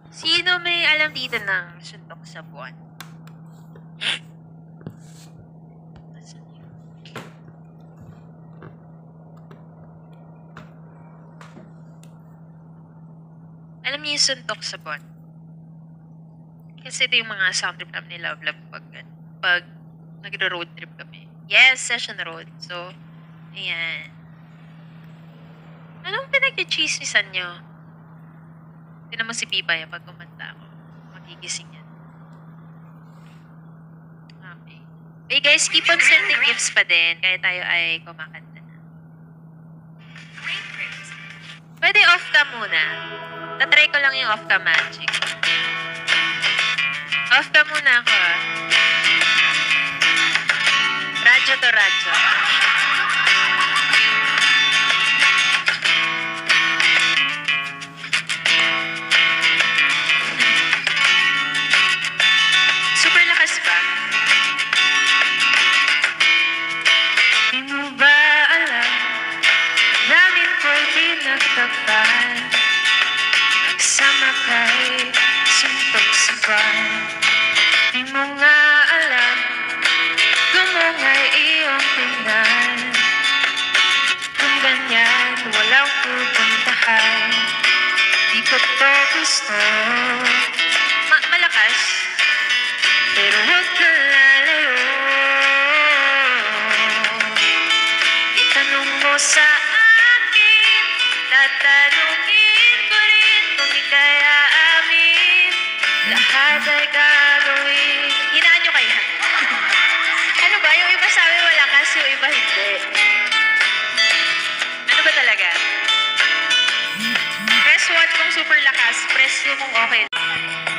Sino may alam dito ng suntok sa buwan? Alam niyo yung suntok sa buwan? Kasi ito yung mga sound trip namin ni Love Love pag nagro-road trip kami. Yes, session road. So, ayan. Anong pinag-chismisan nyo? Tinan mo si Pipa pag kumanta ako. Magigising yan. Okay. Hey guys, keep on sending gifts pa din kaya tayo ay kumakanta na. Pwede off ka muna. Tatry ko lang yung off ka magic. Off ka muna ako ah. Radyo to radyo. Super lakas ba? Di mo ba alam? Namin ko'y pinagtapan. Nagsama kay suntok sa buwan. Di mo nga alam, gumungay iyong tingnan. Kung ganyan, walang pupuntahan. Di ko to gusto. Malakas? Pero huwag ka lalayo. Itanong mo sa akin, tatanungin ko rin kung di kaya amin. Lahat ay gagawin. Hinaan nyo kaya? Ano ba? Yung iba sabi malakas, yung iba hindi. Ano ba talaga? Press 1 kung super lakas, press 2 kung okay.